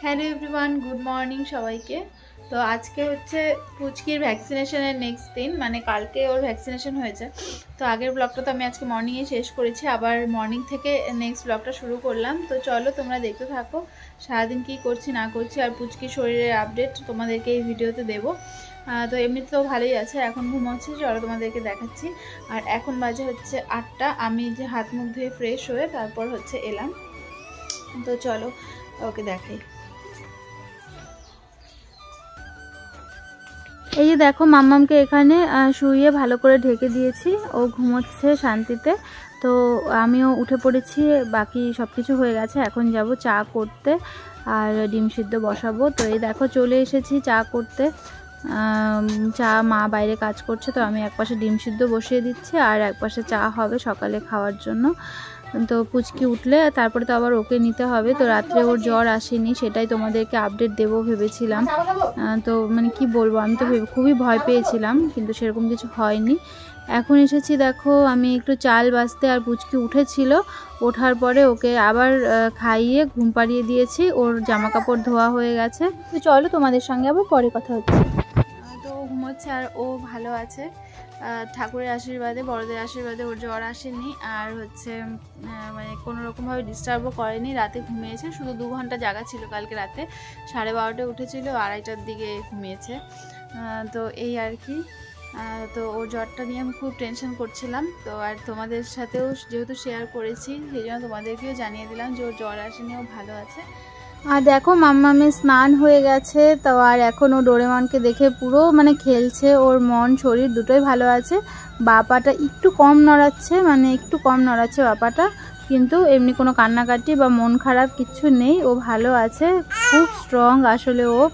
Hello everyone, good morning সবাইকে। তো আজকে হচ্ছে পুচকির ভ্যাকসিনেশনের নেক্সট দিন, মানে কালকে ওর ভ্যাকসিনেশন হয়েছে। তো আগের ব্লগটা তো আমি আজকে মর্নিংয়ে শেষ করেছি, আবার মর্নিং থেকে নেক্সট ব্লগটা শুরু করলাম। তো চলো তোমরা দেখতে থাকো সারাদিন কী করছি না করছি, আর পুচকির শরীরের আপডেট তোমাদেরকে এই ভিডিওতে দেবো। তো এমনিতে তো ভালোই আছে, এখন ঘুমাচ্ছি, চলো তোমাদেরকে দেখাচ্ছি। আর এখন বাজে হচ্ছে 8টা। আমি যে হাত মুখ ধুয়ে ফ্রেশ হয়ে তারপর হচ্ছে এলাম। তো চলো ওকে দেখাই। এই যে দেখো, মাম্মামকে এখানে শুইয়ে ভালো করে ঢেকে দিয়েছি, ও ঘুমোচ্ছে শান্তিতে। তো আমিও উঠে পড়েছি, বাকি সব কিছু হয়ে গেছে। এখন যাব চা করতে আর ডিম সিদ্ধ বসাবো। তো এই দেখো চলে এসেছি চা করতে। চা মা বাইরে কাজ করছে, তো আমি একপাশে ডিম সিদ্ধ বসিয়ে দিচ্ছি আর একপাশে চা হবে সকালে খাওয়ার জন্য। তো পুচকি উঠলে তারপরে তো আবার ওকে নিতে হবে। তো রাত্রে ওর জ্বর আসেনি, সেটাই তোমাদেরকে আপডেট দেবো ভেবেছিলাম। তো মানে কি বলবো, আমি তো খুবই ভয় পেয়েছিলাম, কিন্তু সেরকম কিছু হয়নি। এখন এসেছি দেখো, আমি একটু চাল বাছতে, আর পুচকি উঠেছিল, ওঠার পরে ওকে আবার খাইয়ে ঘুম পাড়িয়ে দিয়েছি। ওর জামা কাপড় ধোয়া হয়ে গেছে। তো চলো তোমাদের সঙ্গে আবার পরে কথা হচ্ছে। তো ঘুমোচ্ছে আর ও ভালো আছে, ঠাকুরের আশীর্বাদে, বড়দের আশীর্বাদে ওর জ্বর আসেনি। আর হচ্ছে মানে কোনো রকমভাবে ডিস্টার্বও করেনি, রাতে ঘুমিয়েছে। শুধু 2 ঘন্টা জাগা ছিল কালকে রাতে, 12:30টায় উঠেছিল, 2:30টার দিকে ঘুমিয়েছে। তো এই আর কি। তো ওর জ্বরটা নিয়ে আমি খুব টেনশন করছিলাম। তো আর তোমাদের সাথেও যেহেতু শেয়ার করেছি, সেই জন্য তোমাদেরকেও জানিয়ে দিলাম যে ওর জ্বর আসেনি, ও ভালো আছে। আর দেখো মাম্মামের স্নান হয়ে গেছে। তো আর এখন ও ডোরেমনকে দেখে পুরো মানে খেলছে, ওর মন শরীর দুটোই ভালো আছে। বাপাটা একটু কম নড়াচ্ছে, মানে একটু কম নড়াচ্ছে বাপাটা, কিন্তু এমনি কোনো কান্নাকাটি বা মন খারাপ কিচ্ছু নেই, ও ভালো আছে, খুব স্ট্রং আসলে ও।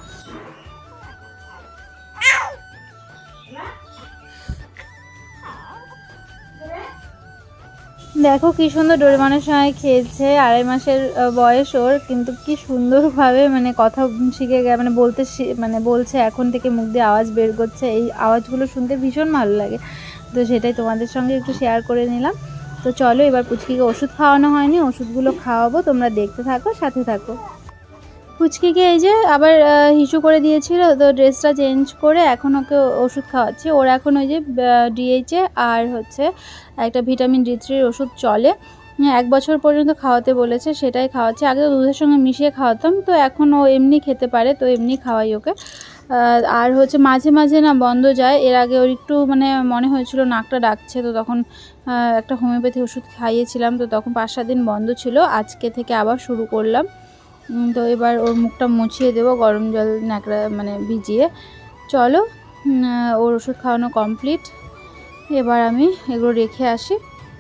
দেখো কি সুন্দর ডোরেমনের সঙ্গে খেলছে, 2.5 মাসের বয়স ওর, কিন্তু কি সুন্দরভাবে মানে কথা শিখে গেছে, মানে বলছে, এখন থেকে মুখ দিয়ে আওয়াজ বের করছে। এই আওয়াজগুলো শুনতে ভীষণ ভালো লাগে। তো সেটাই তোমাদের সঙ্গে একটু শেয়ার করে নিলাম। তো চলো এবার পুচকিকে ওষুধ খাওয়ানো হয়নি, ওষুধগুলো খাওয়াবো, তোমরা দেখতে থাকো, সাথে থাকো। পুচকিকে এই যে আবার হিসু করে দিয়েছিল, তো ড্রেসটা চেঞ্জ করে এখন ওকে ওষুধ খাওয়াচ্ছি। ওর এখন ওই যে ডিএইচএ আর হচ্ছে একটা ভিটামিন D3 ওষুধ চলে, 1 বছর পর্যন্ত খাওয়াতে বলেছে, সেটাই খাওয়াচ্ছে। আগে তো দুধের সঙ্গে মিশিয়ে খাওয়াতাম, তো এখন ও এমনি খেতে পারে, তো এমনি খাওয়াই ওকে। আর হচ্ছে মাঝে মাঝে না বন্ধ যায়। এর আগে ওর একটু মানে মনে হয়েছিল নাকটা ডাকছে, তো তখন একটা হোমিওপ্যাথি ওষুধ খাইয়েছিলাম, তো তখন 5-7 দিন বন্ধ ছিল। আজকে থেকে আবার শুরু করলাম। তো এবার ওর মুখটা মুছিয়ে দেবো গরম জল ন্যাকড়া মানে ভিজিয়ে। চলো ওর ওষুধ খাওয়ানো কমপ্লিট, এবার আমি এগুলো রেখে আসি।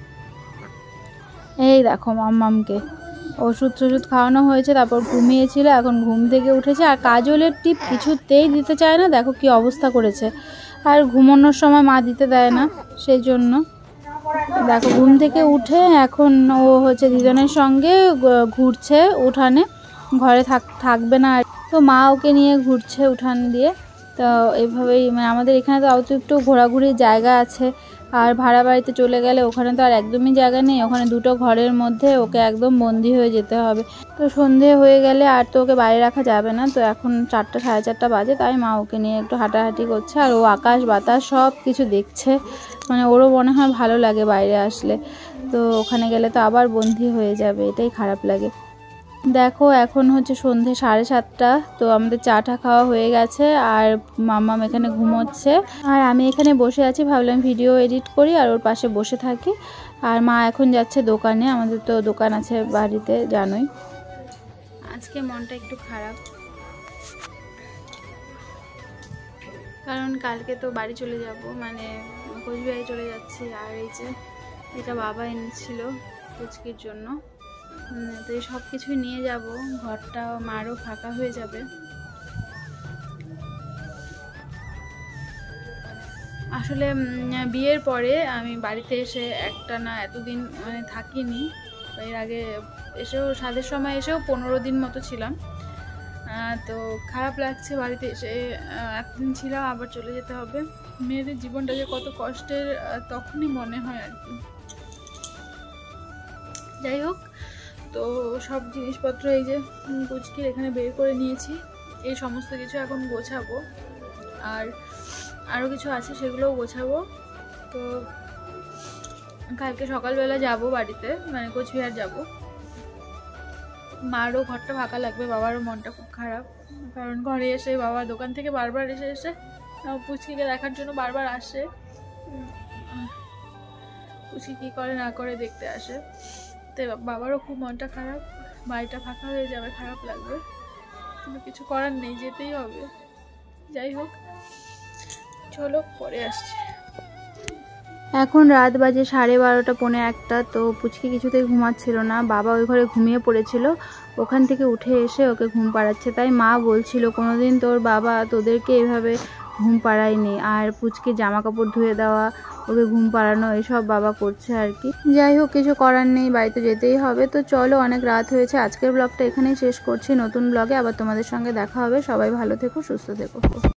এই দেখো মাম্মামকে ওষুধ খাওয়ানো হয়েছে, তারপর ঘুমিয়েছিল, এখন ঘুম থেকে উঠেছে। আর কাজলের টিপ কিছুতেই দিতে চায় না, দেখো কি অবস্থা করেছে। আর ঘুমানোর সময় মা দিতে দেয় না, সেই জন্য দেখো ঘুম থেকে উঠে এখন ও হচ্ছে দিদনের সঙ্গে ঘুরছে উঠানে, ঘরে থাকবে না। তো মা ওকে নিয়ে ঘুরছে উঠান দিয়ে। তো এইভাবেই মানে আমাদের এখানে তো একটু ঘোরাঘুরির জায়গা আছে, আর ভাড়া বাড়িতে চলে গেলে ওখানে তো আর একদমই জায়গা নেই, ওখানে 2টো ঘরের মধ্যে ওকে একদম বন্দি হয়ে যেতে হবে। তো সন্ধে হয়ে গেলে আর তো ওকে বাইরে রাখা যাবে না। তো এখন 4টা 4:30 বাজে, তাই মা ওকে নিয়ে একটু হাঁটাহাঁটি করছে, আর ও আকাশ বাতাস সব কিছু দেখছে। মানে ওরও মনে হয় ভালো লাগে বাইরে আসলে, তো ওখানে গেলে তো আবার বন্দি হয়ে যাবে, এটাই খারাপ লাগে। দেখো এখন হচ্ছে সন্ধে 7:30। তো আমাদের চাটা খাওয়া হয়ে গেছে, আর মাম্মাম এখানে ঘুমোচ্ছে, আর আমি এখানে বসে আছি। ভাবলাম ভিডিও এডিট করি আর ওর পাশে বসে থাকি। আর মা এখন যাচ্ছে দোকানে, আমাদের তো দোকান আছে বাড়িতে, জানোই। আজকে মনটা একটু খারাপ, কারণ কালকে তো বাড়ি চলে যাব, মানে কোচবিহারে চলে যাচ্ছি। আর এই যে এটা বাবা এনেছিল পুচকির জন্য, তো এই সব কিছুই নিয়ে যাব, ঘরটা মারও ফাঁকা হয়ে যাবে। আসলে বিয়ের পরে আমি বাড়িতে এসে একটানা এতদিন মানে থাকিনি। এর আগে এসেও সাধের সময় এসেও 15 দিন মতো ছিলাম। তো খারাপ লাগছে বাড়িতে এসে, একদিন ছিলাম আবার চলে যেতে হবে। মেয়েদের জীবনটা যে কত কষ্টের তখনই মনে হয় আর কি। যাই হোক, তো তো সব জিনিসপত্র এই যে পুচকির এখানে বের করে নিয়েছি, এই সমস্ত কিছু এখন গোছাবো, আর আরও কিছু আছে সেগুলোও গোছাবো। তো কালকে সকালবেলা যাব বাড়িতে, মানে কোচবিহার যাব। মারও ঘরটা ফাঁকা লাগবে, বাবারও মনটা খুব খারাপ, কারণ ঘরে এসে বাবা দোকান থেকে বারবার এসে পুচকিকে দেখার জন্য বারবার আসে, পুচকি কী করে না করে দেখতে আসে। তো বাবারও খুব মনটা খারাপ, বাড়িটা ফাঁকা হয়ে যাবে, খারাপ লাগবে, কিন্তু কিছু করার নেই, যেতেই হবে। যাই হোক, চলো পরে আসছি। এখন রাত বাজে 12:30 পৌনে 1টা। তো পুচকি কিছুতেই ঘুমাচ্ছিল না, বাবা ওই ঘরে ঘুমিয়ে পড়েছিল, ওখান থেকে উঠে এসে ওকে ঘুম পাড়াচ্ছে। তাই মা বলছিল কোনোদিন তোর বাবা তোদেরকে এভাবে ঘুম পাড়ায়নি, আর পুচকি জামা কাপড় ধুয়ে দেওয়া, ওকে ঘুম পাড়ানো, এসব বাবা করছে আর কি। যাই হোক, কিছু করার নেই, বাড়িতে যেতেই হবে। তো চলো, অনেক রাত হয়েছে, আজকের ব্লগটা এখানেই শেষ করছি। নতুন ব্লগে আবার তোমাদের সঙ্গে দেখা হবে। সবাই ভালো থেকো, সুস্থ থেকো।